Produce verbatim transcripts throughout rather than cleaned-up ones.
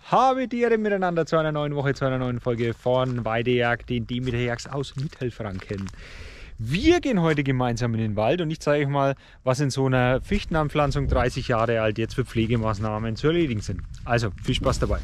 Habe Tiere miteinander zu einer neuen Woche, zu einer neuen Folge von Weidejagd, den Demeterjagd aus Mittelfranken. Wir gehen heute gemeinsam in den Wald und ich zeige euch mal, was in so einer Fichtenanpflanzung dreißig Jahre alt jetzt für Pflegemaßnahmen zu erledigen sind. Also viel Spaß dabei!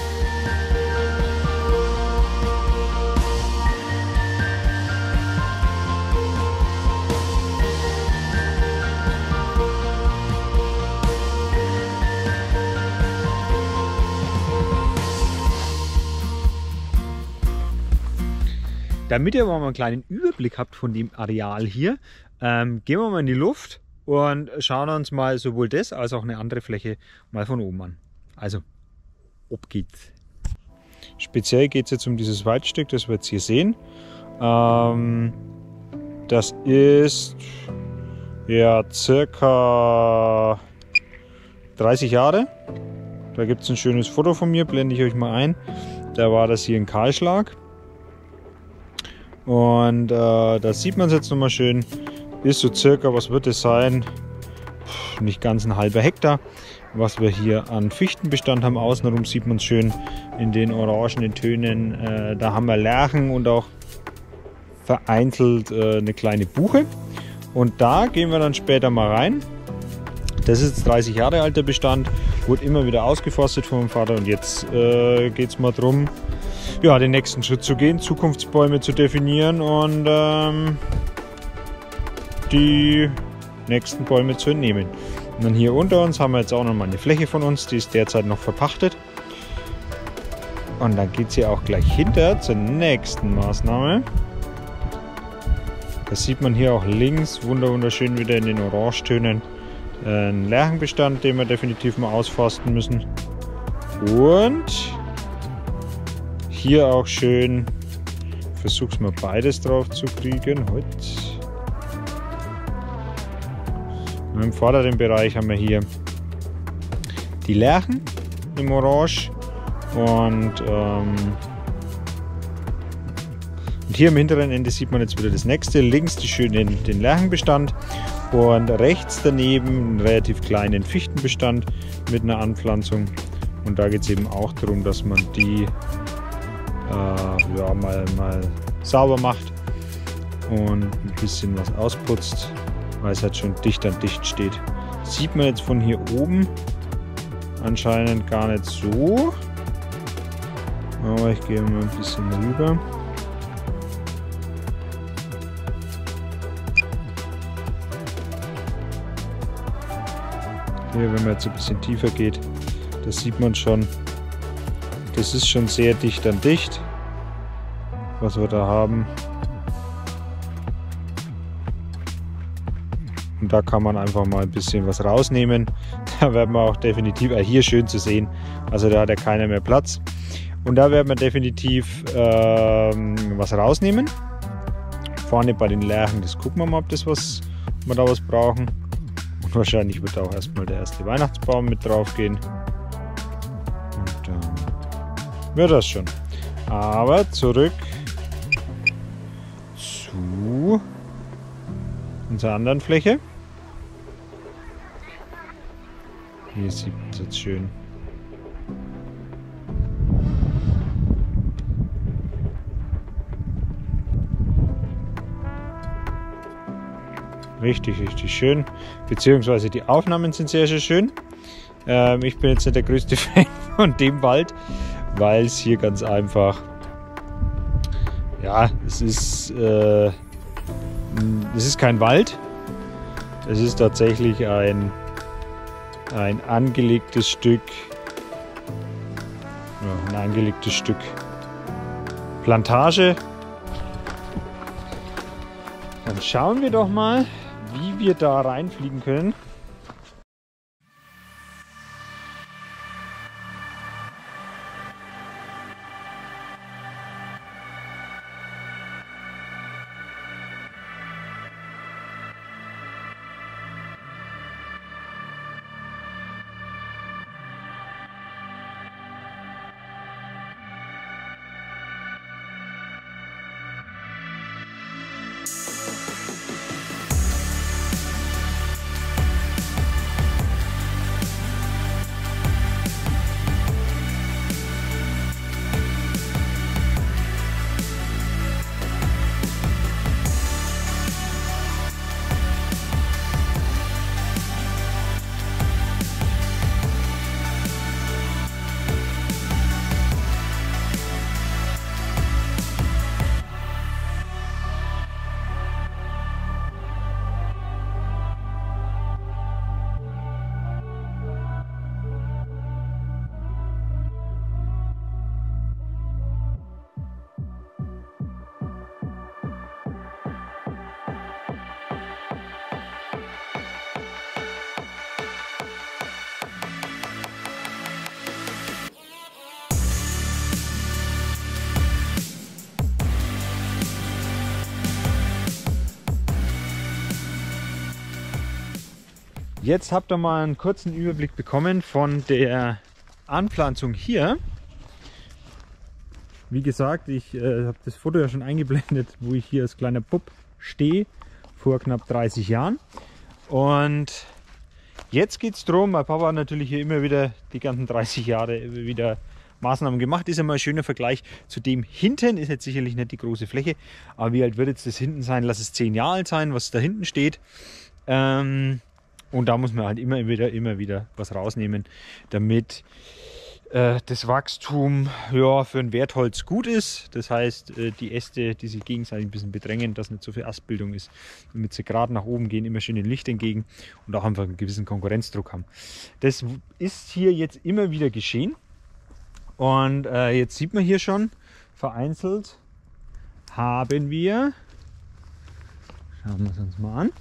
Damit ihr aber mal einen kleinen Überblick habt von dem Areal hier, ähm, gehen wir mal in die Luft und schauen uns mal sowohl das als auch eine andere Fläche mal von oben an. Also, ob geht's. Speziell geht es jetzt um dieses Waldstück, das wir jetzt hier sehen. Ähm, das ist ja circa dreißig Jahre. Da gibt es ein schönes Foto von mir, blende ich euch mal ein. Da war das hier ein Kahlschlag. Und äh, da sieht man es jetzt nochmal schön, ist so circa, was wird es sein, Puh, nicht ganz ein halber Hektar, was wir hier an Fichtenbestand haben. Außenrum sieht man es schön in den orangenen Tönen, äh, da haben wir Lärchen und auch vereinzelt äh, eine kleine Buche. Und da gehen wir dann später mal rein. Das ist jetzt dreißig Jahre alter Bestand, wurde immer wieder ausgeforstet von meinem Vater und jetzt äh, geht es mal darum, ja, den nächsten Schritt zu gehen, Zukunftsbäume zu definieren und ähm, die nächsten Bäume zu entnehmen. Und dann hier unter uns haben wir jetzt auch noch mal eine Fläche von uns, die ist derzeit noch verpachtet. Und dann geht es hier auch gleich hinter zur nächsten Maßnahme. Das sieht man hier auch links, wunderschön wieder in den Orangetönen. Ein Lärchenbestand, den wir definitiv mal ausforsten müssen. Und hier auch schön, versuch's mal beides drauf zu kriegen. Heute. Im vorderen Bereich haben wir hier die Lärchen im Orange und, ähm, und hier im hinteren Ende sieht man jetzt wieder das nächste. Links die schönen, den Lärchenbestand und rechts daneben einen relativ kleinen Fichtenbestand mit einer Anpflanzung. Und da geht es eben auch darum, dass man die Äh, ja, mal, mal sauber macht und ein bisschen was ausputzt, weil es halt schon dicht an dicht steht. Sieht man jetzt von hier oben anscheinend gar nicht so, aber ich gehe mal ein bisschen rüber. Hier, wenn man jetzt ein bisschen tiefer geht, das sieht man schon. Das ist schon sehr dicht an dicht, was wir da haben. Und da kann man einfach mal ein bisschen was rausnehmen. Da werden wir auch definitiv, äh, hier schön zu sehen, also da hat ja keiner mehr Platz. Und da werden wir definitiv ähm, was rausnehmen. Vorne bei den Lärchen, das gucken wir mal, ob, das was, ob wir da was brauchen. Und wahrscheinlich wird auch erstmal der erste Weihnachtsbaum mit drauf gehen. Wird das schon. Aber zurück zu unserer anderen Fläche. Hier sieht man es jetzt schön. Richtig, richtig schön. Beziehungsweise die Aufnahmen sind sehr, sehr schön. Ähm, ich bin jetzt nicht der größte Fan von dem Wald, weil es hier ganz einfach, ja, es ist, äh, es ist kein Wald, es ist tatsächlich ein, ein angelegtes Stück, ja, ein angelegtes Stück Plantage. Dann schauen wir doch mal, wie wir da reinfliegen können. Jetzt habt ihr mal einen kurzen Überblick bekommen von der Anpflanzung hier. Wie gesagt, ich äh, habe das Foto ja schon eingeblendet, wo ich hier als kleiner Bub stehe, vor knapp dreißig Jahren. Und jetzt geht es darum, mein Papa hat natürlich hier immer wieder die ganzen dreißig Jahre wieder Maßnahmen gemacht. Ist ja mal ein schöner Vergleich zu dem hinten, ist jetzt sicherlich nicht die große Fläche, aber wie alt wird jetzt das hinten sein? Lass es zehn Jahre alt sein, was da hinten steht. Ähm, und da muss man halt immer wieder, immer wieder was rausnehmen, damit äh, das Wachstum ja, für ein Wertholz gut ist. Das heißt, äh, die Äste, die sich gegenseitig ein bisschen bedrängen, dass nicht so viel Astbildung ist, damit sie gerade nach oben gehen, immer schön dem Licht entgegen und auch einfach einen gewissen Konkurrenzdruck haben. Das ist hier jetzt immer wieder geschehen. Und äh, jetzt sieht man hier schon, vereinzelt haben wir, schauen wir es uns mal an,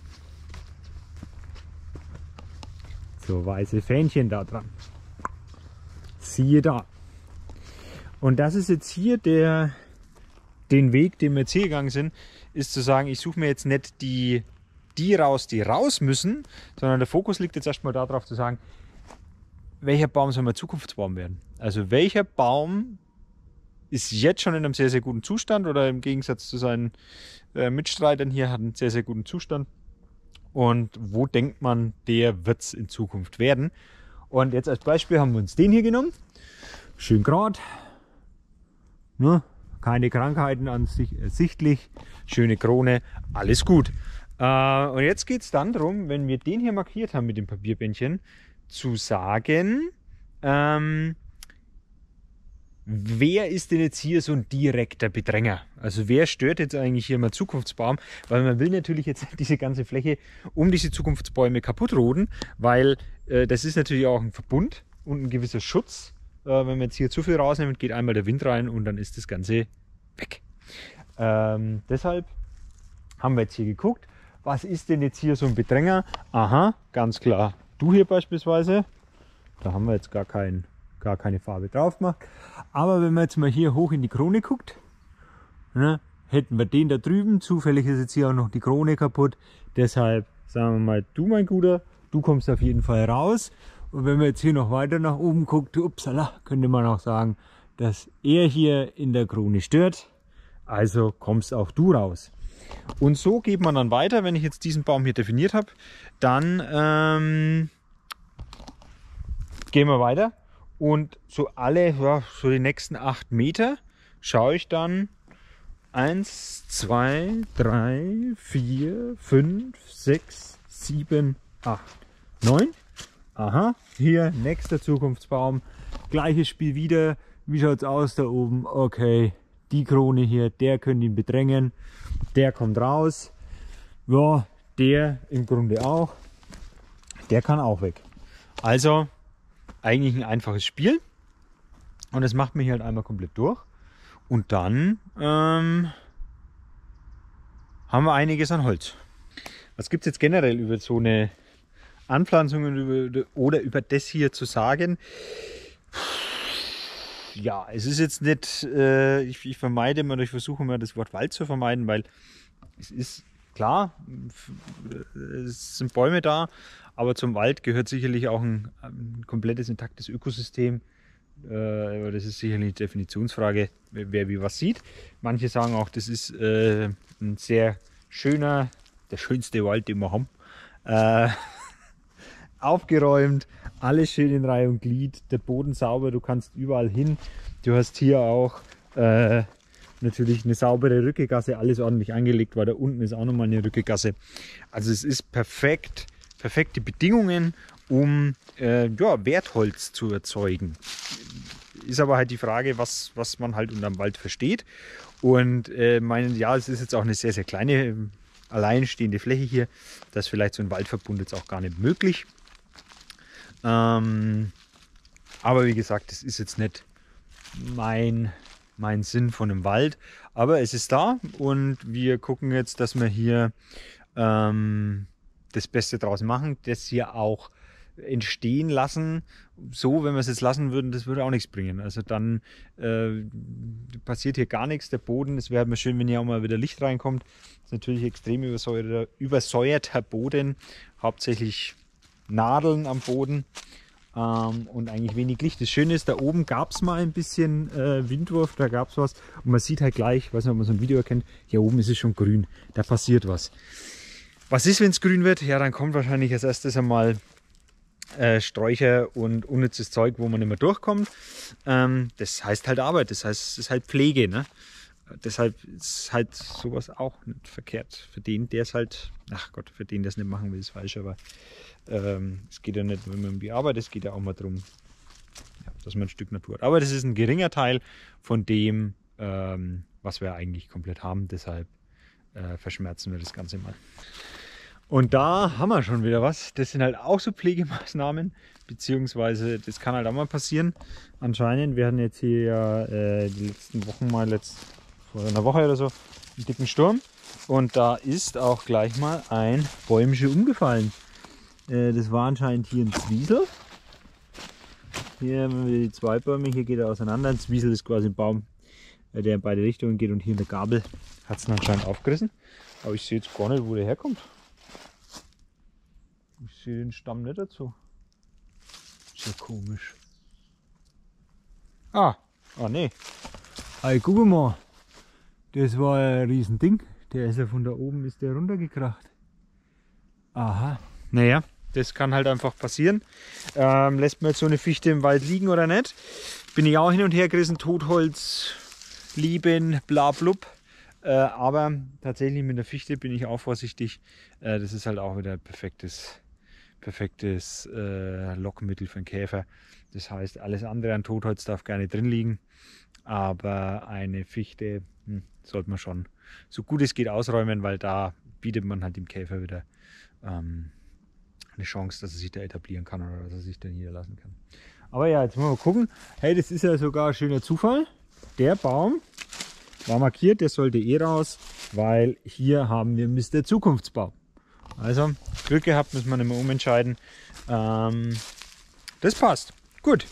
so weiße Fähnchen da dran. Siehe da. Und das ist jetzt hier der, den Weg, den wir jetzt hier gegangen sind, ist zu sagen, ich suche mir jetzt nicht die, die raus, die raus müssen, sondern der Fokus liegt jetzt erstmal darauf zu sagen, welcher Baum soll mal Zukunftsbaum werden? Also welcher Baum ist jetzt schon in einem sehr, sehr guten Zustand oder im Gegensatz zu seinen äh, Mitstreitern hier hat einen sehr, sehr guten Zustand. Und wo denkt man, der wird es in Zukunft werden? Und jetzt als Beispiel haben wir uns den hier genommen. Schön gerade. Ne? Keine Krankheiten an sich ersichtlich. Schöne Krone. Alles gut. Äh, und jetzt geht es dann darum, wenn wir den hier markiert haben mit dem Papierbändchen, zu sagen, ähm, wer ist denn jetzt hier so ein direkter Bedränger? Also wer stört jetzt eigentlich hier mal Zukunftsbaum? Weil man will natürlich jetzt diese ganze Fläche um diese Zukunftsbäume kaputt roden, weil äh, das ist natürlich auch ein Verbund und ein gewisser Schutz. Äh, wenn man jetzt hier zu viel rausnimmt, geht einmal der Wind rein und dann ist das Ganze weg. Ähm, deshalb haben wir jetzt hier geguckt, was ist denn jetzt hier so ein Bedränger? Aha, ganz klar. Du hier beispielsweise, da haben wir jetzt gar, kein, gar keine Farbe drauf gemacht. Aber wenn man jetzt mal hier hoch in die Krone guckt, ne, hätten wir den da drüben. Zufällig ist jetzt hier auch noch die Krone kaputt. Deshalb sagen wir mal, du mein Guter, du kommst auf jeden Fall raus. Und wenn man jetzt hier noch weiter nach oben guckt, upsala, könnte man auch sagen, dass er hier in der Krone stört. Also kommst auch du raus. Und so geht man dann weiter, wenn ich jetzt diesen Baum hier definiert habe, dann ähm, gehen wir weiter und so alle, ja, so die nächsten acht Meter schaue ich dann eins, zwei, drei, vier, fünf, sechs, sieben, acht, neun. Aha, hier nächster Zukunftsbaum, gleiches Spiel wieder. Wie schaut es aus da oben? Okay, die Krone hier, der könnte ihn bedrängen. Der kommt raus. Ja, der im Grunde auch. Der kann auch weg. Also eigentlich ein einfaches Spiel. Und das macht mich halt einmal komplett durch. Und dann ähm, haben wir einiges an Holz. Was gibt es jetzt generell über so eine Anpflanzung über, oder über das hier zu sagen? Ja, es ist jetzt nicht, äh, ich, ich vermeide immer, ich versuche immer das Wort Wald zu vermeiden, weil es ist klar, es sind Bäume da, aber zum Wald gehört sicherlich auch ein, ein komplettes intaktes Ökosystem. Äh, das ist sicherlich eine Definitionsfrage, wer wie was sieht. Manche sagen auch, das ist äh, ein sehr schöner, der schönste Wald, den wir haben. Äh, aufgeräumt, alles schön in Reihe und Glied, der Boden sauber, du kannst überall hin. Du hast hier auch äh, natürlich eine saubere Rückegasse, alles ordentlich angelegt, weil da unten ist auch nochmal eine Rückegasse. Also es ist perfekt, perfekte Bedingungen, um äh, ja, Wertholz zu erzeugen. Ist aber halt die Frage, was, was man halt unterm Wald versteht. Und äh, meinen, ja, es ist jetzt auch eine sehr, sehr kleine, alleinstehende Fläche hier. Da ist vielleicht so ein Waldverbund jetzt auch gar nicht möglich. Ähm, aber wie gesagt, das ist jetzt nicht mein, mein Sinn von einem Wald. Aber es ist da und wir gucken jetzt, dass wir hier ähm, das Beste draus machen, das hier auch entstehen lassen. So, wenn wir es jetzt lassen würden, das würde auch nichts bringen. Also dann äh, passiert hier gar nichts. Der Boden, es wäre mal schön, wenn hier auch mal wieder Licht reinkommt. Das ist natürlich extrem übersäuerter, übersäuerter Boden. Hauptsächlich Nadeln am Boden ähm, und eigentlich wenig Licht. Das Schöne ist, da oben gab es mal ein bisschen äh, Windwurf, da gab es was und man sieht halt gleich, ich weiß nicht, ob man so ein Video erkennt, hier oben ist es schon grün, da passiert was. Was ist, wenn es grün wird? Ja, dann kommt wahrscheinlich als erstes einmal äh, Sträucher und unnützes Zeug, wo man nicht mehr durchkommt. Ähm, das heißt halt Arbeit, das heißt, es ist halt Pflege, ne? Deshalb ist halt sowas auch nicht verkehrt. Für den, der es halt, ach Gott, für den, der es nicht machen will, ist falsch, aber ähm, es geht ja nicht nur um die Arbeit, es geht ja auch mal darum, ja, dass man ein Stück Natur hat. Aber das ist ein geringer Teil von dem, ähm, was wir eigentlich komplett haben, deshalb äh, verschmerzen wir das Ganze mal. Und da haben wir schon wieder was. Das sind halt auch so Pflegemaßnahmen, beziehungsweise das kann halt auch mal passieren. Anscheinend, wir hatten jetzt hier ja äh, die letzten Wochen mal, letzt, vor einer Woche oder so, einen dicken Sturm. Und da ist auch gleich mal ein Bäumchen umgefallen. Äh, das war anscheinend hier ein Zwiesel. Hier haben wir die zwei Bäume, hier geht er auseinander. Ein Zwiesel ist quasi ein Baum, äh, der in beide Richtungen geht, und hier in der Gabel hat es anscheinend aufgerissen. Aber ich sehe jetzt gar nicht, wo der herkommt. Ich sehe den Stamm nicht dazu. Ist ja komisch. Ah, ah nee. Hey, guck mal. Das war ein Riesending. Der ist ja von da oben ist der runtergekracht. Aha. Naja, das kann halt einfach passieren. Ähm, lässt man jetzt so eine Fichte im Wald liegen oder nicht? Bin ich auch hin und her gerissen. Totholz, lieben, bla blub. Äh, aber tatsächlich mit der Fichte bin ich auch vorsichtig. Äh, das ist halt auch wieder ein perfektes perfektes äh, Lockmittel für den Käfer. Das heißt, alles andere an Totholz darf gerne drin liegen, aber eine Fichte hm, sollte man schon so gut es geht ausräumen, weil da bietet man halt dem Käfer wieder ähm, eine Chance, dass er sich da etablieren kann oder dass er sich da niederlassen kann. Aber ja, jetzt wollen wir gucken. Hey, das ist ja sogar ein schöner Zufall. Der Baum war markiert, der sollte eh raus, weil hier haben wir Mister Zukunftsbaum. Also, Glück gehabt, müssen wir nicht mehr umentscheiden. Ähm, das passt. Gut.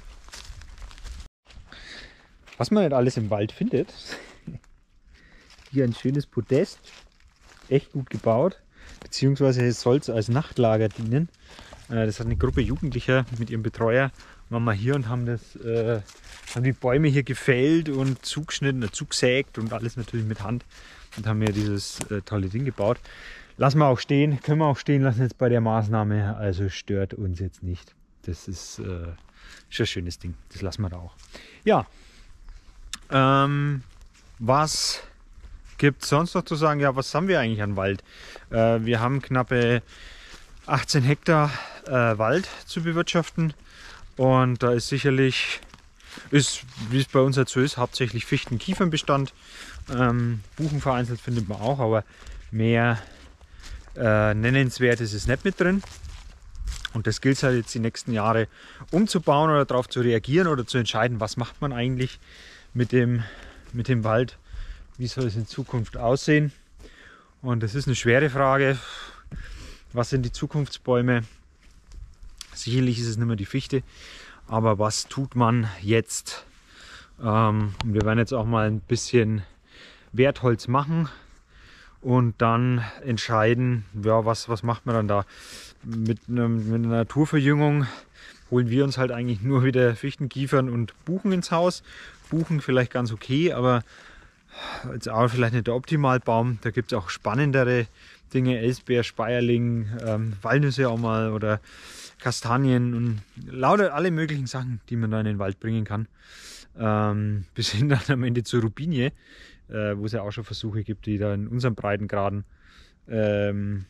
Was man nicht alles im Wald findet. Hier ein schönes Podest. Echt gut gebaut. Beziehungsweise soll es als Nachtlager dienen. Äh, das hat eine Gruppe Jugendlicher mit ihrem Betreuer. Waren wir hier und haben, das, äh, haben die Bäume hier gefällt und zugeschnitten, äh, zugesägt und alles natürlich mit Hand. Und haben hier dieses äh, tolle Ding gebaut. Lassen wir auch stehen, können wir auch stehen lassen jetzt bei der Maßnahme, also stört uns jetzt nicht. Das ist, äh, ist ein schönes Ding, das lassen wir da auch. Ja, ähm, was gibt es sonst noch zu sagen? Ja, was haben wir eigentlich an Wald? Äh, wir haben knappe achtzehn Hektar äh, Wald zu bewirtschaften und da ist sicherlich, ist, wie es bei uns dazu ist, hauptsächlich Fichten-Kiefernbestand. Ähm, Buchen vereinzelt findet man auch, aber mehr Äh, nennenswert ist es nicht mit drin, und das gilt es halt jetzt die nächsten Jahre umzubauen oder darauf zu reagieren oder zu entscheiden, was macht man eigentlich mit dem, mit dem Wald, wie soll es in Zukunft aussehen. Und das ist eine schwere Frage. Was sind die Zukunftsbäume? Sicherlich ist es nicht mehr die Fichte, aber was tut man jetzt? Ähm, wir werden jetzt auch mal ein bisschen Wertholz machen und dann entscheiden, ja, was, was macht man dann da. Mit, einem, mit einer Naturverjüngung holen wir uns halt eigentlich nur wieder Fichten, Kiefern und Buchen ins Haus. Buchen vielleicht ganz okay, aber jetzt auch vielleicht nicht der Optimalbaum. Da gibt es auch spannendere Dinge, Elsbeer, Speierling, ähm, Walnüsse auch mal oder Kastanien und lauter alle möglichen Sachen, die man da in den Wald bringen kann. Ähm, bis hin dann am Ende zur Rubinie, äh, wo es ja auch schon Versuche gibt, die da in unseren Breitengraden ähm,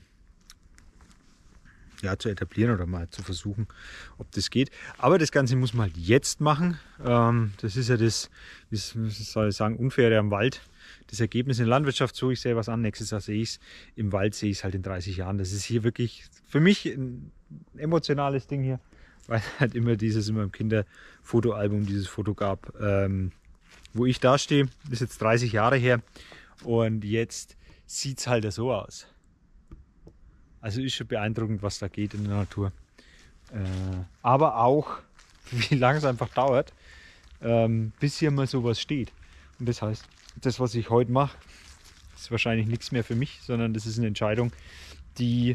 ja, zu etablieren oder mal zu versuchen, ob das geht. Aber das Ganze muss man halt jetzt machen. Ähm, das ist ja das, wie soll ich sagen, Unfaire am Wald. Das Ergebnis in der Landwirtschaft, so ich sehe was an, nächstes Jahr sehe ich es, im Wald sehe ich es halt in dreißig Jahren. Das ist hier wirklich für mich ein emotionales Ding hier, weil halt immer dieses, in meinem Kinderfotoalbum dieses Foto gab, ähm, wo ich da stehe. Das ist jetzt dreißig Jahre her und jetzt sieht es halt so aus. Also ist schon beeindruckend, was da geht in der Natur. Äh, aber auch, wie lange es einfach dauert, ähm, bis hier mal sowas steht. Und das heißt, das, was ich heute mache, ist wahrscheinlich nichts mehr für mich, sondern das ist eine Entscheidung, die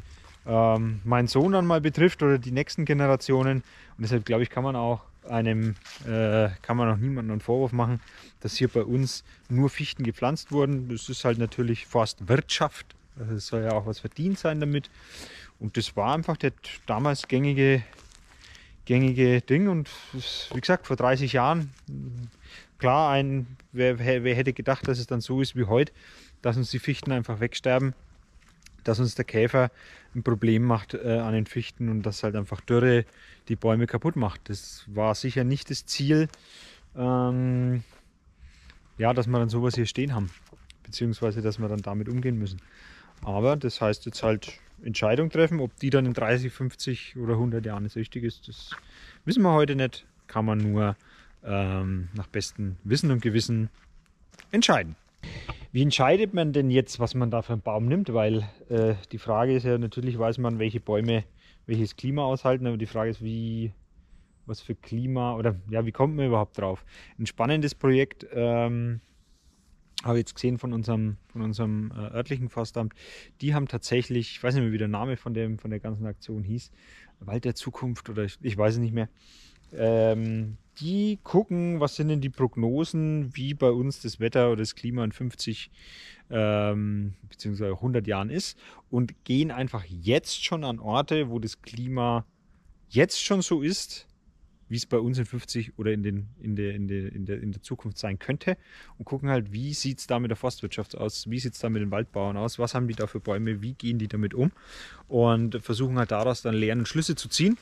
ähm, meinen Sohn dann mal betrifft oder die nächsten Generationen. Und deshalb glaube ich, kann man auch einem, äh, kann man auch niemandem einen Vorwurf machen, dass hier bei uns nur Fichten gepflanzt wurden. Das ist halt natürlich Forstwirtschaft. Es soll ja auch was verdient sein damit. Und das war einfach der damals gängige, gängige Ding. Und das, wie gesagt, vor dreißig Jahren, klar, ein, wer, wer hätte gedacht, dass es dann so ist wie heute, dass uns die Fichten einfach wegsterben, dass uns der Käfer ein Problem macht äh, an den Fichten und dass halt einfach Dürre die Bäume kaputt macht. Das war sicher nicht das Ziel, ähm, ja, dass wir dann sowas hier stehen haben, beziehungsweise dass wir dann damit umgehen müssen. Aber das heißt jetzt halt Entscheidung treffen, ob die dann in dreißig, fünfzig oder hundert Jahren das richtig ist, das wissen wir heute nicht. Kann man nur ähm, nach bestem Wissen und Gewissen entscheiden. Wie entscheidet man denn jetzt, was man da für einen Baum nimmt? Weil äh, die Frage ist ja, natürlich weiß man, welche Bäume welches Klima aushalten, aber die Frage ist, wie, was für Klima oder ja, wie kommt man überhaupt drauf? Ein spannendes Projekt ähm, habe ich jetzt gesehen von unserem, von unserem äh, örtlichen Forstamt. Die haben tatsächlich, ich weiß nicht mehr, wie der Name von, dem, von der ganzen Aktion hieß, Wald der Zukunft oder ich, ich weiß es nicht mehr. Ähm, die gucken, was sind denn die Prognosen, wie bei uns das Wetter oder das Klima in fünfzig ähm, bzw. hundert Jahren ist und gehen einfach jetzt schon an Orte, wo das Klima jetzt schon so ist, wie es bei uns in fünfzig oder in, den, in, der, in, der, in, der, in der Zukunft sein könnte und gucken halt, wie sieht es da mit der Forstwirtschaft aus, wie sieht es da mit den Waldbauern aus, was haben die da für Bäume, wie gehen die damit um und versuchen halt daraus dann Lehren und Schlüsse zu ziehen.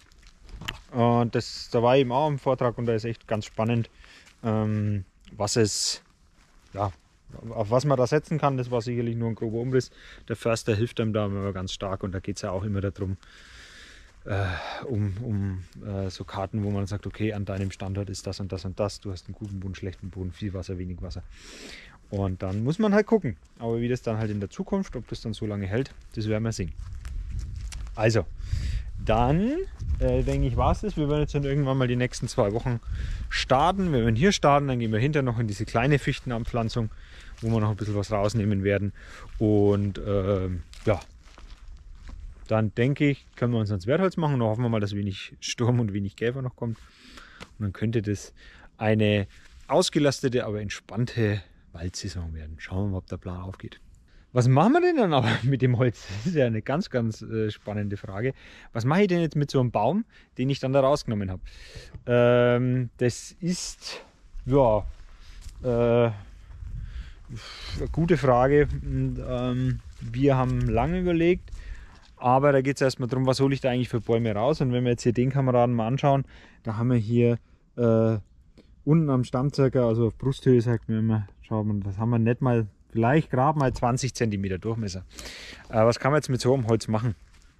Und das, da war eben auch im Vortrag und da ist echt ganz spannend, ähm, was es, ja, auf was man da setzen kann. Das war sicherlich nur ein grober Umriss. Der Förster hilft einem da immer ganz stark und da geht es ja auch immer darum, äh, um, um äh, so Karten, wo man sagt, okay, an deinem Standort ist das und das und das. Du hast einen guten Boden, schlechten Boden, viel Wasser, wenig Wasser. Und dann muss man halt gucken. Aber wie das dann halt in der Zukunft, ob das dann so lange hält, das werden wir sehen. Also, dann äh, denke ich, war es das. Wir werden jetzt dann irgendwann mal die nächsten zwei Wochen starten. Wenn wir hier starten, dann gehen wir hinterher noch in diese kleine Fichtenanpflanzung, wo wir noch ein bisschen was rausnehmen werden. Und äh, ja, dann denke ich, können wir uns ans Wertholz machen. Und dann hoffen wir mal, dass wenig Sturm und wenig Käfer noch kommt. Und dann könnte das eine ausgelastete, aber entspannte Waldsaison werden. Schauen wir mal, ob der Plan aufgeht. Was machen wir denn dann aber mit dem Holz? Das ist ja eine ganz, ganz äh, spannende Frage. Was mache ich denn jetzt mit so einem Baum, den ich dann da rausgenommen habe? Ähm, das ist, ja, äh, eine gute Frage. Und, ähm, wir haben lange überlegt, aber da geht es erstmal darum, was hole ich da eigentlich für Bäume raus? Und wenn wir jetzt hier den Kameraden mal anschauen, da haben wir hier äh, unten am Stamm circa, also auf Brusthöhe sagt man immer, schauen wir, das haben wir nicht mal, vielleicht gerade mal zwanzig Zentimeter Durchmesser. Äh, was kann man jetzt mit so einem Holz machen?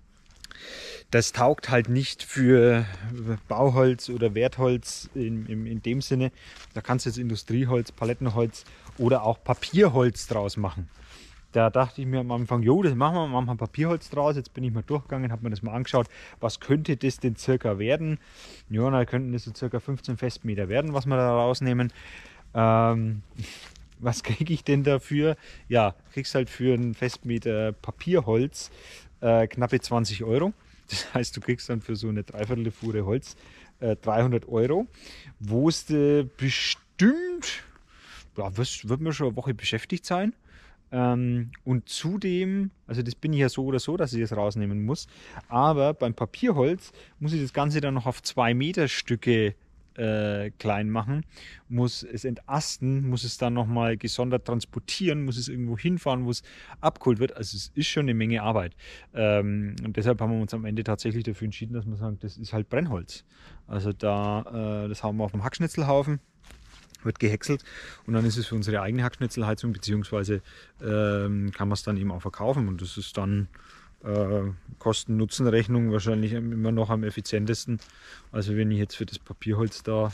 Das taugt halt nicht für Bauholz oder Wertholz in, in, in dem Sinne. Da kannst du jetzt Industrieholz, Palettenholz oder auch Papierholz draus machen. Da dachte ich mir am Anfang, jo, das machen wir, machen wir Papierholz draus. Jetzt bin ich mal durchgegangen, habe mir das mal angeschaut, was könnte das denn circa werden? Ja, da könnten das so circa fünfzehn Festmeter werden, was wir da rausnehmen. Ähm, was kriege ich denn dafür? Ja, kriegst halt für einen Festmeter Papierholz äh, knappe zwanzig Euro. Das heißt, du kriegst dann für so eine Dreiviertel Fuhre Holz äh, dreihundert Euro, wo es äh, bestimmt, ja, wird, wird mir schon eine Woche beschäftigt sein. Ähm, und zudem, also das bin ich ja so oder so, dass ich das rausnehmen muss, aber beim Papierholz muss ich das Ganze dann noch auf zwei Meter Stücke äh, klein machen, muss es entasten, muss es dann nochmal gesondert transportieren, muss es irgendwo hinfahren, wo es abgeholt wird. Also es ist schon eine Menge Arbeit. Ähm, und deshalb haben wir uns am Ende tatsächlich dafür entschieden, dass wir sagen, das ist halt Brennholz. Also da, äh, das haben wir auf dem Hackschnitzelhaufen, wird gehäckselt und dann ist es für unsere eigene Hackschnitzelheizung, beziehungsweise ähm, kann man es dann eben auch verkaufen und das ist dann äh, Kosten-Nutzen-Rechnung wahrscheinlich immer noch am effizientesten. Also wenn ich jetzt für das Papierholz da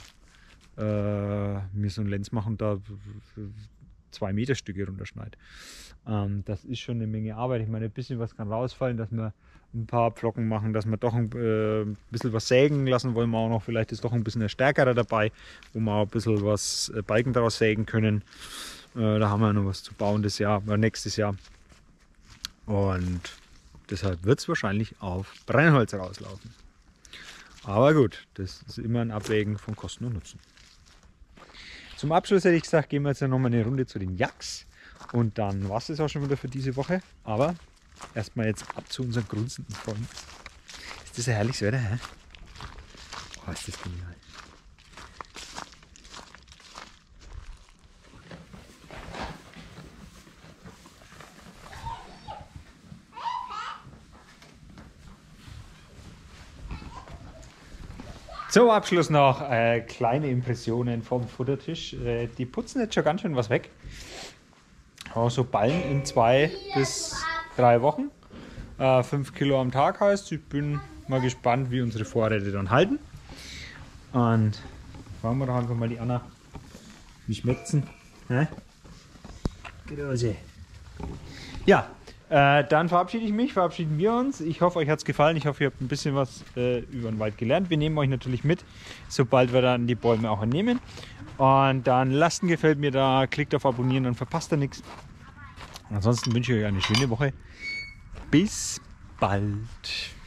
äh, mir so ein Lenz mache und da zwei Meter Stücke runterschneide. Ähm, das ist schon eine Menge Arbeit. Ich meine, ein bisschen was kann rausfallen, dass wir ein paar Pflocken machen, dass wir doch ein äh, bisschen was sägen lassen wollen wir auch noch. Vielleicht ist doch ein bisschen ein stärkerer dabei, wo wir auch ein bisschen was äh, Balken daraus sägen können. Äh, da haben wir noch was zu bauen das Jahr, äh, nächstes Jahr. Und Deshalb wird es wahrscheinlich auf Brennholz rauslaufen. Aber gut, das ist immer ein Abwägen von Kosten und Nutzen. Zum Abschluss hätte ich gesagt, gehen wir jetzt noch mal eine Runde zu den Yaks. Und dann war es das auch schon wieder für diese Woche. Aber erstmal jetzt ab zu unseren grunzenden Freunden. Ist das ein herrliches Wetter, hä? Oh, ist das genial. Zum Abschluss noch äh, kleine Impressionen vom Futtertisch. Äh, die putzen jetzt schon ganz schön was weg. Auch so Ballen in zwei bis drei Wochen. Äh, fünf Kilo am Tag heißt. Ich bin mal gespannt, wie unsere Vorräte dann halten. Und fragen wir doch einfach mal die Anna. Wie schmeckt's denn? Hä? Grose. Ja. Äh, dann verabschiede ich mich, verabschieden wir uns. Ich hoffe, euch hat es gefallen. Ich hoffe, ihr habt ein bisschen was äh, über den Wald gelernt. Wir nehmen euch natürlich mit, sobald wir dann die Bäume auch entnehmen. Und dann lasst ein Gefällt mir da, klickt auf Abonnieren, dann verpasst ihr nichts. Ansonsten wünsche ich euch eine schöne Woche. Bis bald.